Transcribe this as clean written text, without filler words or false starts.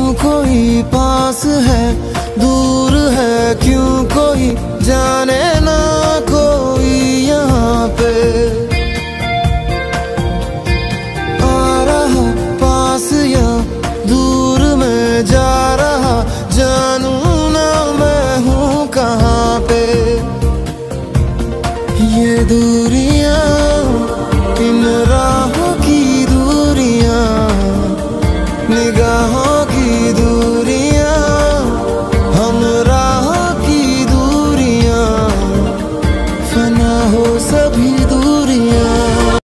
कोई पास है दूर है, क्यों कोई जाने ना कोई यहाँ पे। आ रहा पास या दूर में जा रहा, जानू ना मैं हूँ कहाँ पे। ये दूर